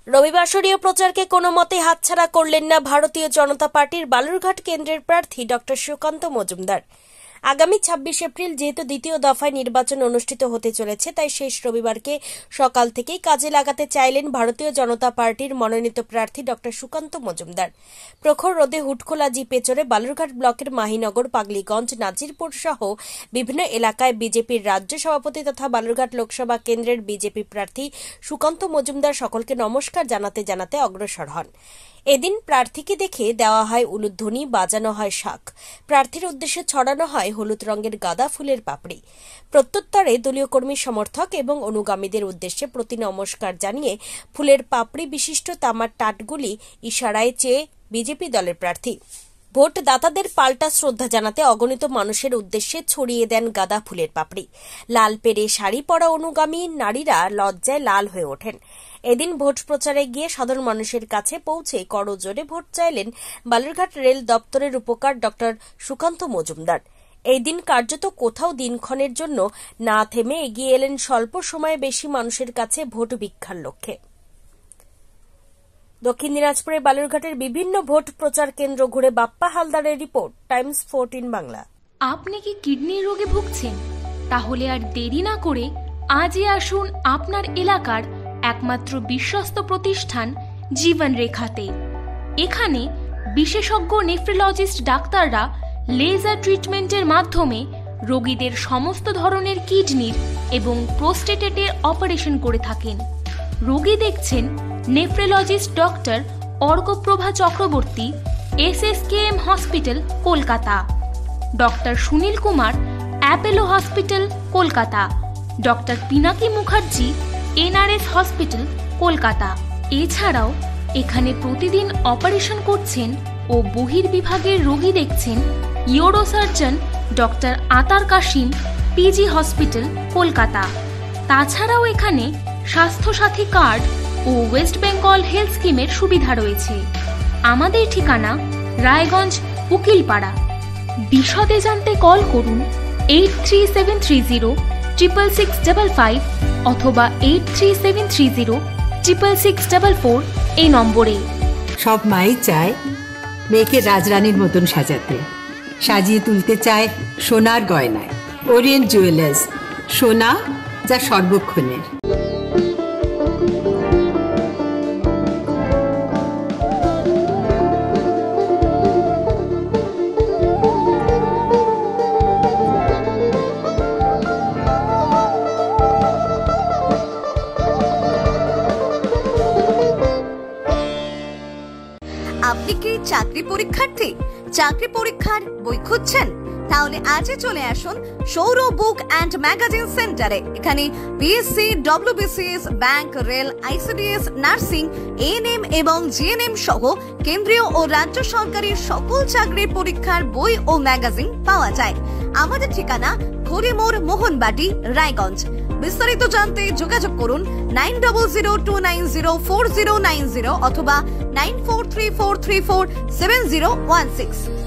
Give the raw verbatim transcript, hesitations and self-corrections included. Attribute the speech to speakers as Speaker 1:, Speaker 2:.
Speaker 1: রবিবাসরীয় প্রচারকে কোনো মতে হাতছাড়া করলেন না ভারতীয় জনতা পার্টির বালুরঘাট কেন্দ্রের প্রার্থী ডক্টর সুকান্ত মজুমদার। আগামী ছাব্বিশ এপ্রিল যেহেতু দ্বিতীয় দফায় নির্বাচন অনুষ্ঠিত হতে চলেছে, তাই শেষ রবিবারকে সকাল থেকেই কাজে লাগাতে চাইলেন ভারতীয় জনতা পার্টির মনোনীত প্রার্থী ডক্টর সুকান্ত মজুমদার। প্রখর রোদে হুটখোলা জিপে চড়ে বালুরঘাট ব্লকের মাহিনগর, পাগলিগঞ্জ, নাজিরপুর সহ বিভিন্ন এলাকায় বিজেপির রাজ্য সভাপতি তথা বালুরঘাট লোকসভা কেন্দ্রের বিজেপি প্রার্থী সুকান্ত মজুমদার সকলকে নমস্কার জানাতে জানাতে অগ্রসর হন। এদিন প্রার্থীকে দেখে দেওয়া হয় উলুধ্বনি, বাজানো হয় শাঁখ, প্রার্থীর উদ্দেশ্যে ছড়ানো হয় হলুদ রঙের গাঁদা ফুলের পাপড়ি। প্রত্যুত্তরে দলীয় কর্মী, সমর্থক এবং অনুগামীদের উদ্দেশ্যে প্রতি নমস্কার জানিয়ে ফুলের পাপড়ি বিশিষ্ট তামার টাটগুলি ইশারায় চেয়ে বিজেপি দলের প্রার্থী ভোটদাতাদের পাল্টা শ্রদ্ধা জানাতে অগণিত মানুষের উদ্দেশ্যে ছড়িয়ে দেন গাঁদা ফুলের পাপড়ি। লাল পেরে শাড়ি পরা অনুগামী নারীরা লজ্জায় লাল হয়ে ওঠেন। এদিন ভোট প্রচারে গিয়ে সাধারণ মানুষের কাছে পৌঁছে করজোড়ে ভোট চাইলেন বালুরঘাট রেল দপ্তরের উপকার ডক্টর সুকান্ত মজুমদার। এই দিন কার্যত কোথাও দিনক্ষণের জন্য না থেমে এগিয়ে এলেন স্বল্প সময়ে বেশি মানুষের কাছে ভোট ভিক্ষার লক্ষ্যে। দক্ষিণ দিনাজপুরের বালুরঘাটের বিভিন্ন ভোট প্রচার কেন্দ্র ঘুরে বাপ্পা হালদারের রিপোর্ট, টাইমস ফোরটিন বাংলা।
Speaker 2: আপনি কি কিডনির রোগে ভুগছেন? তাহলে আর দেরি না করে আজই আসুন আপনার এলাকার একমাত্র বিশ্বস্ত প্রতিষ্ঠান জীবন রেখাতে। এখানে বিশেষজ্ঞ নেফ্রোলজিস্ট ডাক্তাররা লেজার ট্রিটমেন্টের মাধ্যমে রোগীদের সমস্ত ধরনের কিডনির এবং প্রোস্টেটেটের অপারেশন করে থাকেন। রোগী দেখছেন nephrologist doctor Arkaprava Chakraborty, S S K M hospital, Kolkata; doctor Sunil Kumar, Apollo hospital, Kolkata; doctor Pinaki Mukherjee, N R S hospital, Kolkata. এছাড়াও এখানে প্রতিদিন অপারেশন করছেন ও বহির্বিভাগের রোগী দেখছেন ইউরোসার্জন ডক্টর আতার কাশিম, পিজি হসপিটাল, কলকাতা। তাছাড়াও এখানে স্বাস্থ্যসাথী কার্ড ও ওয়েস্ট বেঙ্গল হেলথ স্কিমের সুবিধা রয়েছে। আমাদের ঠিকানা রায়গঞ্জ, উকিলপাড়া। বিশদে জানতে কল করুন eight three seven three zero triple six double five অথবা eight three seven three zero triple six double four এই নম্বরে।
Speaker 3: সব মাই চায় মেয়েকে রাজরানীর মতন সাজাতে, সাজিয়ে তুলতে চায় সোনার গয়নায়। ওরিয়েন্ট জুয়েলার্স, সোনা যা সর্বক্ষণের।
Speaker 4: আপনি কি চাকরি পরীক্ষার্থী? চাকরি পরীক্ষার বই খুঁজছেন? তাহলে আজই চলে আসুন সৌর বুক অ্যান্ড ম্যাগাজিন সেন্টারে। এখানে BSc, WBCS, bank, rail, ICDS, nursing, ANM এবং জিএনএম সহ কেন্দ্রীয় ও রাজ্য সরকারের সকল চাকরির পরীক্ষার বই ও ম্যাগাজিন পাওয়া যায়। আমাদের ঠিকানা ঘড়িমোড়, মোহনবাটি, রায়গঞ্জ। বিস্তারিত জানতে যোগাযোগ করুন nine double zero two nine zero four zero nine zero অথবা nine four three four three four seven zero one six.